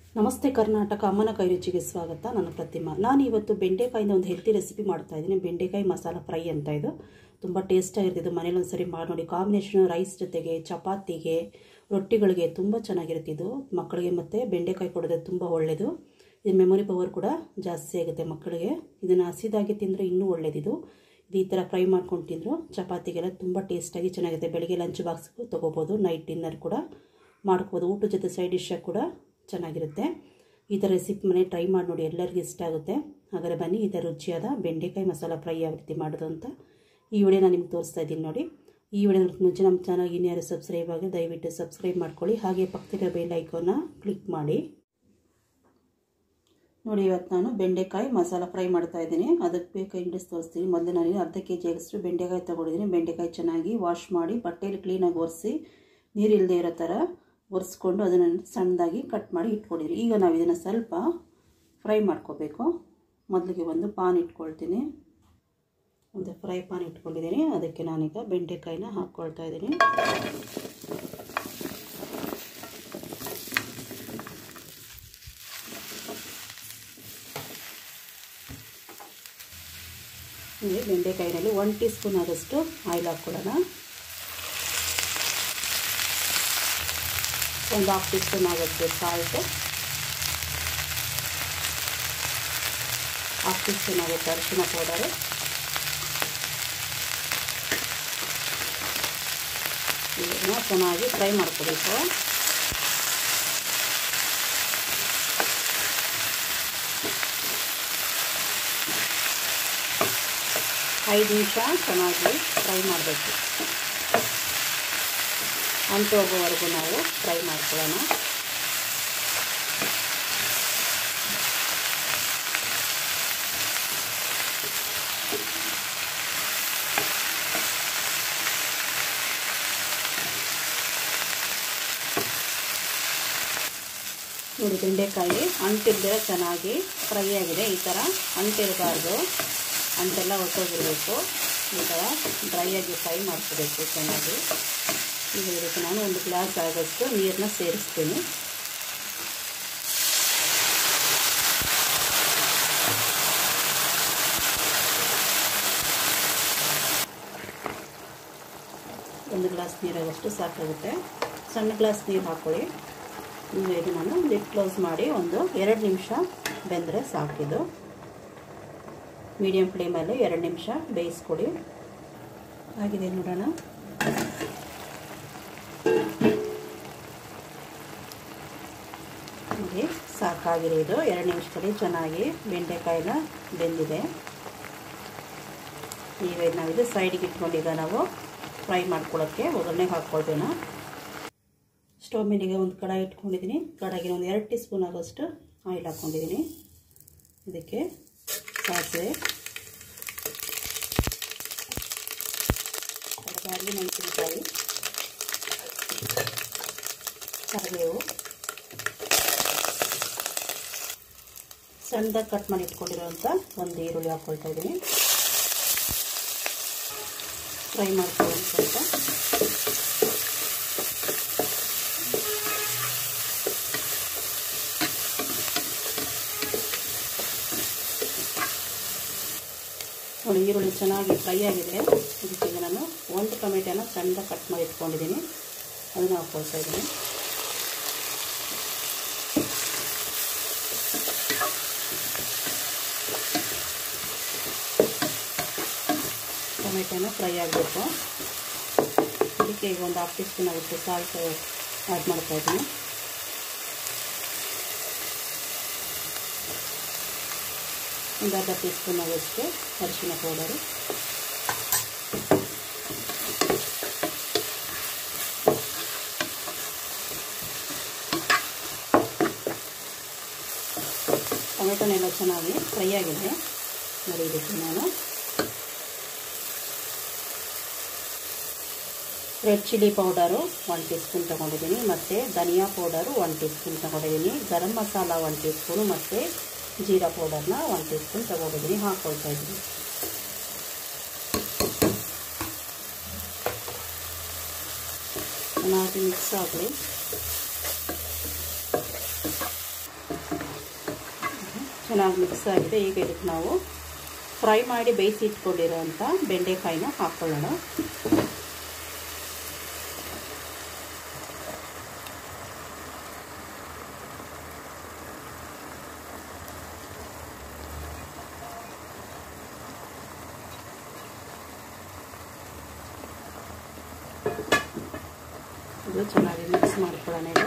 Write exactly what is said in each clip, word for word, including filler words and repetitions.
ನಮಸ್ತೆ ಕರ್ನಾಟಕ ಅಮ್ಮನ ಕೈ ರುಚಿಗೆ ಸ್ವಾಗತ. ನಾನು ಪ್ರತಿಮಾ. ನಾನು ಇವತ್ತು ಬೆಂಡೆಕಾಯಿಂದ ಒಂದು ಹೆಲ್ತಿ ರೆಸಿಪಿ ಮಾಡ್ತಾ ಇದ್ದೀನಿ. ಬೆಂಡೆಕಾಯಿ ಮಸಾಲ ಫ್ರೈ ಅಂತ. ಇದು ತುಂಬ ಟೇಸ್ಟಾಗಿರುತ್ತೆ. ಇದು ಮನೇಲಿ ಒಂದ್ಸರಿ ಮಾಡಿ ನೋಡಿ. ಕಾಂಬಿನೇಷನ್ ರೈಸ್ ಜೊತೆಗೆ, ಚಪಾತಿಗೆ, ರೊಟ್ಟಿಗಳಿಗೆ ತುಂಬ ಚೆನ್ನಾಗಿರುತ್ತೆ. ಇದು ಮಕ್ಕಳಿಗೆ ಮತ್ತು ಬೆಂಡೆಕಾಯಿ ಕೊಡೋದು ತುಂಬ ಒಳ್ಳೆಯದು. ಇದು ಮೆಮೊರಿ ಪವರ್ ಕೂಡ ಜಾಸ್ತಿ ಆಗುತ್ತೆ ಮಕ್ಕಳಿಗೆ. ಇದನ್ನು ಹಸಿದಾಗಿ ತಿಂದರೆ ಇನ್ನೂ ಒಳ್ಳೆಯದಿದು. ಇದು ಈ ಥರ ಫ್ರೈ ಮಾಡ್ಕೊಂಡು ತಿಂದರು ಚಪಾತಿಗೆಲ್ಲ ತುಂಬ ಟೇಸ್ಟಾಗಿ ಚೆನ್ನಾಗಿರುತ್ತೆ. ಬೆಳಿಗ್ಗೆ ಲಂಚ್ ಬಾಕ್ಸ್ಗೂ ತೊಗೋಬೋದು, ನೈಟ್ ಡಿನ್ನರ್ ಕೂಡ ಮಾಡ್ಕೋಬೋದು. ಊಟದ ಜೊತೆ ಸೈಡ್ ಡಿಶ್ಶಾಗಿ ಕೂಡ ಚೆನ್ನಾಗಿರುತ್ತೆ. ಈ ಥರ ರೆಸಿಪಿ ಮನೆ ಟ್ರೈ ಮಾಡಿ ನೋಡಿ, ಎಲ್ಲರಿಗೂ ಇಷ್ಟ ಆಗುತ್ತೆ. ಹಾಗಾದರೆ ಬನ್ನಿ ಈ ಥರ ರುಚಿಯಾದ ಬೆಂಡೆಕಾಯಿ ಮಸಾಲ ಫ್ರೈ ಯಾವ ರೀತಿ ಮಾಡೋದು ಅಂತ ಈ ವಿಡಿಯೋ ನಾನು ನಿಮ್ಗೆ ತೋರಿಸ್ತಾ ಇದ್ದೀನಿ ನೋಡಿ. ಈ ವಿಡಿಯೋ ಮುಂಚೆ ನಮ್ಮ ಚಾನಲ್ಗೆ ಇನ್ಯಾರು ಸಬ್ಸ್ಕ್ರೈಬ್ ಆಗಿ ದಯವಿಟ್ಟು ಸಬ್ಸ್ಕ್ರೈಬ್ ಮಾಡ್ಕೊಳ್ಳಿ. ಹಾಗೆ ಪಕ್ಕದ ಬೆಲ್ ಐಕಾನ್ನ ಕ್ಲಿಕ್ ಮಾಡಿ ನೋಡಿ. ಇವತ್ತು ನಾನು ಬೆಂಡೆಕಾಯಿ ಮಸಾಲ ಫ್ರೈ ಮಾಡ್ತಾ ಇದ್ದೀನಿ. ಅದಕ್ಕೆ ಬೇಕು ಇಂಗ್ರೀಡಿಯೆಂಟ್ಸ್ ತೋರಿಸ್ತೀನಿ. ಮೊದಲು ನಾನು ಅರ್ಧ ಕೆ ಜಿ ಆಗಷ್ಟು ಬೆಂಡೆಕಾಯಿ ತೊಗೊಂಡಿದ್ದೀನಿ. ಬೆಂಡೆಕಾಯಿ ಚೆನ್ನಾಗಿ ವಾಶ್ ಮಾಡಿ ಬಟ್ಟೆಯಲ್ಲಿ ಕ್ಲೀನಾಗಿ ಒರೆಸಿ ನೀರಿಲ್ಲದೆ ಇರೋ ಥರ ಒರೆಸ್ಕೊಂಡು ಅದನ್ನು ಸಣ್ಣದಾಗಿ ಕಟ್ ಮಾಡಿ ಇಟ್ಕೊಂಡಿರಿ. ಈಗ ನಾವು ಇದನ್ನು ಸ್ವಲ್ಪ ಫ್ರೈ ಮಾಡ್ಕೋಬೇಕು. ಮೊದಲಿಗೆ ಒಂದು ಪಾನ್ ಇಟ್ಕೊಳ್ತೀನಿ. ಒಂದು ಫ್ರೈ ಪಾನ್ ಇಟ್ಕೊಂಡಿದ್ದೀನಿ. ಅದಕ್ಕೆ ನಾನೀಗ ಬೆಂಡೆಕಾಯಿನ ಹಾಕ್ಕೊಳ್ತಾ ಇದ್ದೀನಿ. ಇಲ್ಲಿ ಬೆಂಡೆಕಾಯಿನಲ್ಲಿ ಒನ್ ಟೀ ಸ್ಪೂನ್ ಆದಷ್ಟು ಆಯಿಲ್ ಹಾಕ್ಕೊಳ್ಳೋಣ. ಒಂದು ಹಾಫ್ ಟೀ ಸ್ಪೂನ್ ಆಗುತ್ತೆ ಸಾಲ್ಟ್, ಹಾಫ್ ಟೀ ಸ್ಪೂನ್ ಆಗುತ್ತೆ ಅರಿಶಿನ ಪೌಡರು, ಇದನ್ನು ಚೆನ್ನಾಗಿ ಫ್ರೈ ಮಾಡ್ಕೋಬೇಕು. ಐದು ನಿಮಿಷ ಚೆನ್ನಾಗಿ ಫ್ರೈ ಮಾಡಬೇಕು. ಅಂಟು ಹೋಗೋವರೆಗೂ ನಾವು ಫ್ರೈ ಮಾಡ್ಕೊಳ್ಳೋಣ. ನೋಡಿ, ಬೆಂಡೆಕಾಯಿ ಅಂಟಿಲ್ದಿರ ಚೆನ್ನಾಗಿ ಫ್ರೈ ಆಗಿದೆ. ಈ ಥರ ಅಂಟಿರಬಾರ್ದು, ಅಂಟೆಲ್ಲ ಹೊಟ್ಟೋಗಿರಬೇಕು. ಈ ಥರ ಡ್ರೈಯಾಗಿ ಫ್ರೈ ಮಾಡ್ಕೋಬೇಕು ಚೆನ್ನಾಗಿ. ಈಗ ಇದಕ್ಕೆ ನಾನು ಒಂದು ಗ್ಲಾಸ್ ಆಗೋಷ್ಟು ನೀರನ್ನ ಸೇರಿಸ್ತೀನಿ. ಒಂದು ಗ್ಲಾಸ್ ನೀರಾಗಷ್ಟು ಸಾಕಾಗುತ್ತೆ. ಸಣ್ಣ ಗ್ಲಾಸ್ ನೀರು ಹಾಕ್ಕೊಳ್ಳಿ. ಈಗ ಇದು ನಾನು ಲಿಡ್ ಕ್ಲೋಸ್ ಮಾಡಿ ಒಂದು ಎರಡು ನಿಮಿಷ ಬೆಂದರೆ ಸಾಕಿದು. ಮೀಡಿಯಂ ಫ್ಲೇಮಲ್ಲಿ ಎರಡು ನಿಮಿಷ ಬೇಯಿಸ್ಕೊಡಿ. ಆಗಿದೆ ನೋಡೋಣ. ಹೀಗೆ ಸಾಕಾಗಿದೆ. ಇದು ಎರಡು ನಿಮಿಷದಲ್ಲಿ ಚೆನ್ನಾಗಿ ಬೆಂಡೆಕಾಯಿನ ಬೆಂದಿದೆ. ಈಗ ನಾವಿದು ಸೈಡಿಗೆ ಇಟ್ಕೊಂಡಿದ್ದ ನಾವು ಫ್ರೈ ಮಾಡ್ಕೊಳ್ಳೋಕ್ಕೆ ಒಗ್ಗರಣೆಗೆ ಹಾಕ್ಕೊಳ್ಬೇನ. ಸ್ಟವ್ ಮೇಲಿಗೆ ಒಂದು ಕಡಾಯಿ ಇಟ್ಕೊಂಡಿದ್ದೀನಿ. ಕಡಾಯಿಗೆ ಒಂದು ಎರಡು ಟೀ ಸ್ಪೂನ್ ಆಗೋಷ್ಟು ಆಯಿಲ್ ಹಾಕ್ಕೊಂಡಿದ್ದೀನಿ. ಇದಕ್ಕೆ ಸಾಸಿವೆ, ಕಡಲೆ ಮೆಣಸಿನಕಾಯಿ, ಕರಿಬೇವು, ಸಣ್ಣದಾಗಿ ಕಟ್ ಮಾಡಿ ಇಟ್ಕೊಂಡಿರುವಂಥ ಒಂದು ಈರುಳ್ಳಿ ಹಾಕ್ಕೊಳ್ತಾ ಇದ್ದೀನಿ. ಫ್ರೈ ಮಾಡ್ಕೊಳ್ಳೋಣ ಸ್ವಲ್ಪ. ನೋಡಿ, ಈರುಳ್ಳಿ ಚೆನ್ನಾಗಿ ಫ್ರೈ ಆಗಿದೆ. ಇದಕ್ಕೆ ನಾನು ಒಂದು ಟೊಮೆಟೊನ ಸಣ್ಣದಾಗಿ ಕಟ್ ಮಾಡಿ ಇಟ್ಕೊಂಡಿದ್ದೀನಿ. ಅದನ್ನು ಹಾಕ್ಕೊಳ್ತಾ ಇದ್ದೀನಿ. ಟೊಮೆಟೊನ ಫ್ರೈ ಆಗಬೇಕು. ಇದಕ್ಕೆ ಈಗ ಒಂದು ಹಾಫ್ ಟೀ ಸ್ಪೂನ್ ಆಗುತ್ತೆ ಸಾಲ್ಟ್ ಆ್ಯಡ್ ಮಾಡ್ತಾ ಇದ್ದೀನಿ. ಒಂದು ಅರ್ಧ ಟೀ ಸ್ಪೂನ್ ಆಗೋಷ್ಟು ಅರಿಶಿನ ಪೌಡರು, ಟೊಮೆಟೊನೆಲ್ಲ ಚೆನ್ನಾಗಿ ಫ್ರೈ ಆಗಿದೆ. ನೋಡಿ, ಇದಕ್ಕೆ ನಾನು red chilli powder one teaspoon ತೊಗೊಂಡಿದ್ದೀನಿ, ಮತ್ತು ಧನಿಯಾ ಪೌಡರು ಒನ್ ಟೀ ಸ್ಪೂನ್ ತೊಗೊಂಡಿದ್ದೀನಿ, garam masala one teaspoon ಮತ್ತು ಜೀರಾ ಪೌಡರ್ನ ಒನ್ ಟೀ ಸ್ಪೂನ್ ತೊಗೊಂಡಿದ್ದೀನಿ. ಹಾಕ್ಕೊಳ್ತಾ ಇದ್ದೀನಿ. ಚೆನ್ನಾಗಿ ಮಿಕ್ಸ್ ಆಗಲಿ. ಚೆನ್ನಾಗಿ ಮಿಕ್ಸ್ ಆಗಿದೆ. ಈಗ ಇದಕ್ಕೆ ನಾವು ಫ್ರೈ ಮಾಡಿ ಬೇಯಿಸಿ ಇಟ್ಕೊಂಡಿರೋಂಥ ಬೆಂಡೆಕಾಯಿನ ಹಾಕ್ಕೊಳ್ಳೋಣ. ಇದು ಚೆನ್ನಾಗಿ ಮಿಕ್ಸ್ ಮಾಡ್ಕೊಳ್ಳೋಣ. ಈಗ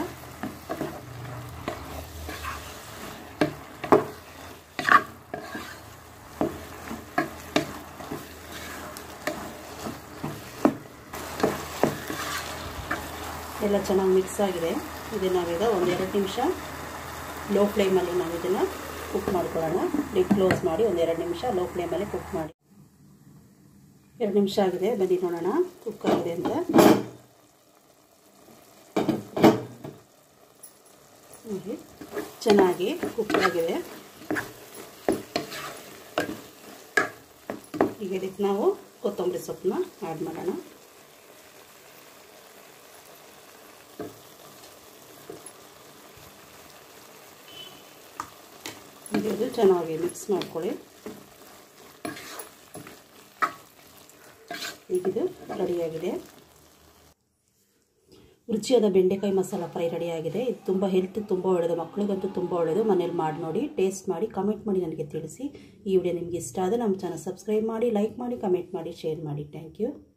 ಎಲ್ಲ ಚೆನ್ನಾಗಿ ಮಿಕ್ಸ್ ಆಗಿದೆ. ಇದನ್ನು ನಾವೀಗ ಒಂದೆರಡು ನಿಮಿಷ ಲೋ ಫ್ಲೇಮಲ್ಲಿ ನಾವು ಇದನ್ನು ಕುಕ್ ಮಾಡ್ಕೊಳ್ಳೋಣ. ಲಿಡ್ ಕ್ಲೋಸ್ ಮಾಡಿ ಒಂದೆರಡು ನಿಮಿಷ ಲೋ ಫ್ಲೇಮಲ್ಲಿ ಕುಕ್ ಮಾಡಿ. ಎರಡು ನಿಮಿಷ ಆಗಿದೆ, ಬನ್ನಿ ನೋಡೋಣ ಕುಕ್ ಆಗಿದೆ ಅಂತ. ನೋಡಿ ಚೆನ್ನಾಗಿ ಕುಕ್ ಆಗಿದೆ. ಈಗ ಇದಕ್ಕೆ ನಾವು ಕೊತ್ತಂಬರಿ ಸೊಪ್ಪನ್ನ ಆ್ಯಡ್ ಮಾಡೋಣ. ಇದು ಚೆನ್ನಾಗಿ ಮಿಕ್ಸ್ ಮಾಡ್ಕೊಳ್ಳಿ. ಈಗಿದು ರೆಡಿಯಾಗಿದೆ. ರುಚಿಯಾದ ಬೆಂಡೆಕಾಯಿ ಮಸಾಲ ಫ್ರೈ ರೆಡಿಯಾಗಿದೆ. ಇದು ತುಂಬ ಹೆಲ್ತ್ ತುಂಬ ಒಳ್ಳೆಯದು, ಮಕ್ಕಳಿಗಂತೂ ತುಂಬ ಒಳ್ಳೆಯದು. ಮನೇಲಿ ಮಾಡಿ ನೋಡಿ, ಟೇಸ್ಟ್ ಮಾಡಿ, ಕಮೆಂಟ್ ಮಾಡಿ ನನಗೆ ತಿಳಿಸಿ. ಈ ವಿಡಿಯೋ ನಿಮಗೆ ಇಷ್ಟ ಆದರೆ ನಮ್ಮ ಚಾನಲ್ ಸಬ್ಸ್ಕ್ರೈಬ್ ಮಾಡಿ, ಲೈಕ್ ಮಾಡಿ, ಕಮೆಂಟ್ ಮಾಡಿ, ಶೇರ್ ಮಾಡಿ. Thank you.